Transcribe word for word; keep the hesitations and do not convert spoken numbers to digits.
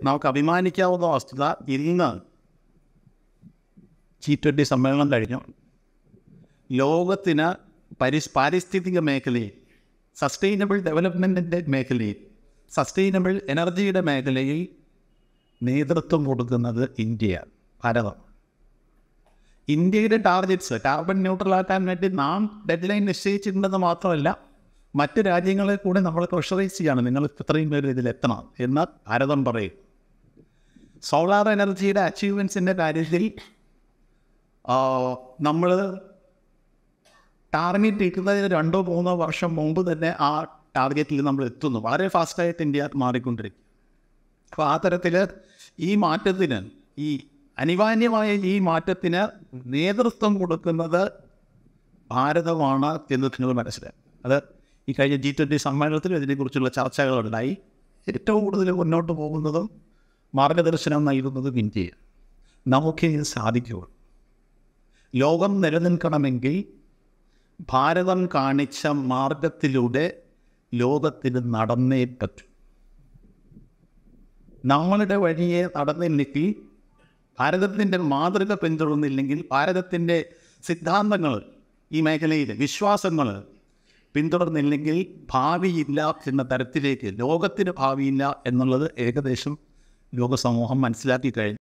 നമുക്ക് അഭിമാനിക്കാവുന്ന വസ്തുത ഇന്ന് ജി ട്വൻ്റി സമ്മേളനം കഴിഞ്ഞു. ലോകത്തിന് പരിസ് പാരിസ്ഥിതിക മേഖലയിൽ, സസ്റ്റൈനബിൾ ഡെവലപ്മെൻറ്റിൻ്റെ മേഖലയിൽ, സസ്റ്റൈനബിൾ എനർജിയുടെ മേഖലയിൽ നേതൃത്വം കൊടുക്കുന്നത് ഇന്ത്യയാണ്, ഭാരതം. ഇന്ത്യയുടെ ടാർഗറ്റ്സ് കാർബൺ ന്യൂട്രലാക്കാൻ വേണ്ടി നാം ഡെഡ് ലൈൻ നിശ്ചയിച്ചിട്ടുണ്ടെന്ന് മാത്രമല്ല, മറ്റ് രാജ്യങ്ങളെ കൂടെ നമ്മൾ പ്രഷറൈസ് ചെയ്യാണ്, നിങ്ങൾ ഇത്രയും പേര് ഇതിലെത്തണം എന്ന് ഭാരതം പറയും. സോളാർ എനർജിയുടെ അച്ചീവ്മെൻറ്റ്സിൻ്റെ കാര്യത്തിൽ നമ്മൾ ടാർഗറ്റ് ഇരിക്കുന്നതിന് രണ്ടോ മൂന്നോ വർഷം മുമ്പ് തന്നെ ആ ടാർഗറ്റിൽ നമ്മൾ എത്തുന്നു. വളരെ ഫാസ്റ്റായിട്ട് ഇന്ത്യ മാറിക്കൊണ്ടിരിക്കും. അപ്പോൾ ആ തരത്തിൽ ഈ മാറ്റത്തിന്, ഈ അനിവാര്യമായ ഈ മാറ്റത്തിന് നേതൃത്വം കൊടുക്കുന്നത് ഭാരതമാണ് എന്ന് നിങ്ങൾ മനസ്സിലാക്കും. അത് ഈ കഴിഞ്ഞ ജി ട്വൻ്റി സമ്മേളനത്തിൽ ഇതിനെക്കുറിച്ചുള്ള ചർച്ചകളുണ്ടായി. ഏറ്റവും കൂടുതൽ മുന്നോട്ട് പോകുന്നതും മാർഗദർശനം നൽകുന്നതും ഇന്ത്യയാണ്. നമുക്ക് ഇത് സാധിക്കുക. ലോകം നിലനിൽക്കണമെങ്കിൽ ഭാരതം കാണിച്ച മാർഗത്തിലൂടെ ലോകത്തിന് നടന്നേ പറ്റും. നമ്മളുടെ വഴിയെ നടന്നില്ലെങ്കിൽ, ഭാരതത്തിൻ്റെ മാതൃക പിന്തുടർന്നില്ലെങ്കിൽ, ഭാരതത്തിൻ്റെ സിദ്ധാന്തങ്ങൾ, ഈ മേഖലയിൽ വിശ്വാസങ്ങൾ പിന്തുടർന്നില്ലെങ്കിൽ ഭാവിയില്ല എന്ന തരത്തിലേക്ക്, ലോകത്തിന് ഭാവിയില്ല എന്നുള്ളത് ഏകദേശം ലോക സമൂഹം മനസ്സിലാക്കി കഴിഞ്ഞു.